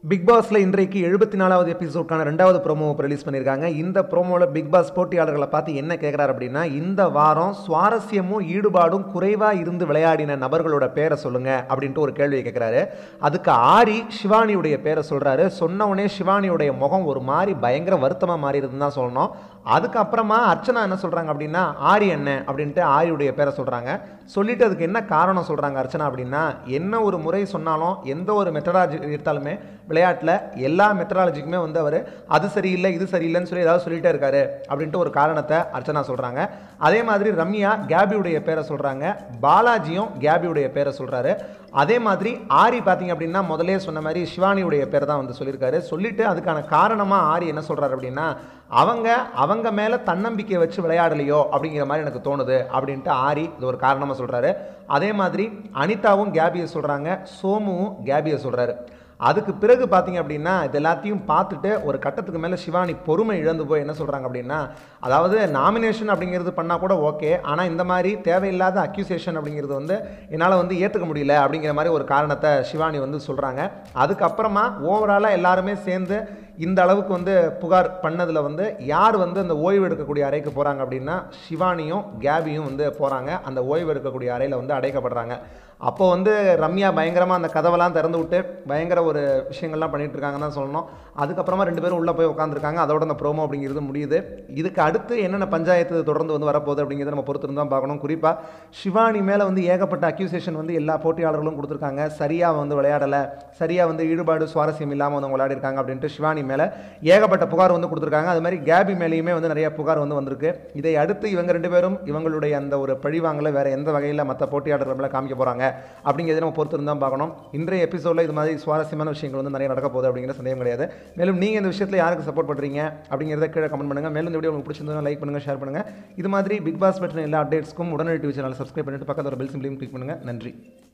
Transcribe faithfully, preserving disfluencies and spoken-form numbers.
Big பாஸ்ல இன்றைக்கு எழுபத்தி நாலாவது எபிசோட்கான ரெண்டாவது ப்ரோமோ ரிலீஸ் பண்ணியிருக்காங்க. இந்த ப்ரோமோவில் பிக் பாஸ் போட்டியாளர்களை பார்த்து என்ன கேட்குறாரு அப்படின்னா, இந்த வாரம் சுவாரஸ்யமும் ஈடுபாடும் குறைவாக இருந்து விளையாடின நபர்களோட பேரை சொல்லுங்க அப்படின்ட்டு ஒரு கேள்வியை கேட்குறாரு. அதுக்கு ஆரி ஷிவானியுடைய பேரை சொல்கிறாரு. சொன்ன உடனே ஷிவானியுடைய முகம் ஒரு மாதிரி பயங்கர வருத்தமாக மாறி இருக்குன்னு தான் சொல்லணும். அதுக்கப்புறமா அர்ச்சனா என்ன சொல்கிறாங்க அப்படின்னா, ஆரி என்ன அப்படின்ட்டு ஆரியுடைய பேரை சொல்கிறாங்க. சொல்லிட்டு அதுக்கு என்ன காரணம் சொல்கிறாங்க அர்ச்சனா அப்படின்னா, என்ன ஒரு முறை சொன்னாலும் எந்த ஒரு மெத்தடாலஜி எடுத்தாலுமே விளையாட்டில் எல்லா மெத்தடாலஜிக்குமே வந்து அவர் அது சரியில்லை இது சரியில்லைன்னு சொல்லி ஏதாவது சொல்லிட்டே இருக்காரு அப்படின்ட்டு ஒரு காரணத்தை அர்ச்சனா சொல்கிறாங்க. அதே மாதிரி ரம்யா கேபியுடைய பேரை சொல்கிறாங்க. பாலாஜியும் கேபியுடைய பேரை சொல்கிறாரு. அதே மாதிரி ஆரி பார்த்தீங்க அப்படின்னா முதலே சொன்ன மாதிரி சிவானியுடைய பேரை தான் வந்து சொல்லியிருக்காரு. சொல்லிட்டு அதுக்கான காரணமாக ஆரி என்ன சொல்கிறாரு அப்படின்னா, அவங்க அவங்க மேலே தன்னம்பிக்கையை வச்சு விளையாடலையோ அப்படிங்கிற மாதிரி எனக்கு தோணுது அப்படின்ட்டு ஆரி இது ஒரு காரணமாக சொல்கிறாரு. அதே மாதிரி அனிதாவும் கேபியை சொல்கிறாங்க, சோமுவும் கேபியை சொல்கிறாரு. அதுக்கு பிறகு பார்த்தீங்க அப்படின்னா இது எல்லாத்தையும் பார்த்துட்டு ஒரு கட்டத்துக்கு மேலே சிவானி பொறுமை இழந்து போய் என்ன சொல்கிறாங்க அப்படின்னா, அதாவது நாமினேஷன் அப்படிங்கிறது பண்ணால் கூட ஓகே, ஆனால் இந்த மாதிரி தேவையில்லாத அக்யூசேஷன் அப்படிங்கிறது வந்து என்னால் வந்து ஏற்றுக்க முடியல அப்படிங்கிற மாதிரி ஒரு காரணத்தை சிவானி வந்து சொல்கிறாங்க. அதுக்கப்புறமா ஓவராலாக எல்லாருமே சேர்ந்து இந்த அளவுக்கு வந்து புகார் பண்ணதில் வந்து யார் வந்து அந்த ஓய்வு எடுக்கக்கூடிய அறைக்கு போகிறாங்க அப்படின்னா, சிவானியும் கேபியும் வந்து போகிறாங்க. அந்த ஓய்வு எடுக்கக்கூடிய அறையில் வந்து அடைக்கப்படுறாங்க. அப்போ வந்து ரம்யா பயங்கரமாக அந்த கதவெல்லாம் திறந்து விட்டு பயங்கர ஒரு விஷயங்கள்லாம் பண்ணிகிட்டு இருக்காங்கன்னு தான் சொல்லணும். அதுக்கப்புறமா ரெண்டு பேரும் உள்ளே போய் உட்காந்துருக்காங்க. அதோட அந்த ப்ரோமோ அப்படிங்கிறது முடியுது. இதுக்கு அடுத்து என்னென்ன பஞ்சாயத்து தொடர்ந்து வந்து வரப்போகுது அப்படிங்கிறத நம்ம பொறுத்திருந்து தான் பார்க்கணும். குறிப்பாக சிவானி மேலே வந்து ஏகப்பட்ட அக்யூசேஷன் வந்து எல்லா போட்டியாளர்களும் கொடுத்துருக்காங்க. சரியாக வந்து விளையாடலை, சரியாக வந்து ஈடுபாடு சுவாரஸ்யம் இல்லாமல் வந்து விளையாடிருக்காங்க அப்படின்ட்டு சிவானி மேலே ஏகப்பட்ட புகார் வந்து கொடுத்துருக்காங்க. அது மாதிரி கேபி மேலேயுமே வந்து நிறைய புகார் வந்து வந்திருக்கு. இதை அடுத்து இவங்க ரெண்டு பேரும் இவங்களுடைய அந்த ஒரு பழிவாங்கலை வேறு எந்த வகையில் மற்ற போட்டியாளர்கள் மேலே காமிக்க போகிறாங்க அப்படிங்கிறத நம்ம பொறுத்திருந்து தான் பார்க்கணும். இன்றைய எபிசோடில் இது மாதிரி சுவாரஸ்யமான விஷயங்கள் வந்து நிறைய நடக்க போகுது அப்படிங்கிற சந்தேகம் கிடையாது. மேலும் நீங்கள் இந்த விஷயத்தில் யாருக்கு சப்போர்ட் பண்ணுறீங்க அப்படிங்கிறத கீழே கமெண்ட் பண்ணுங்கள். மேலும் இந்த வீடியோ உங்களுக்கு பிடிச்சிருந்தா லைக் பண்ணுங்கள், ஷேர் பண்ணுங்கள். இது மாதிரி பிக் பாஸ் பற்றின எல்லா அப்டேட்ஸ்க்கும் உடனடி டிவி சேனலை சப்ஸ்கிரைப் பண்ணிட்டு பக்கத்தில் ஒரு பெல் சிம்பிளையும் கிளிக் பண்ணுங்கள். நன்றி.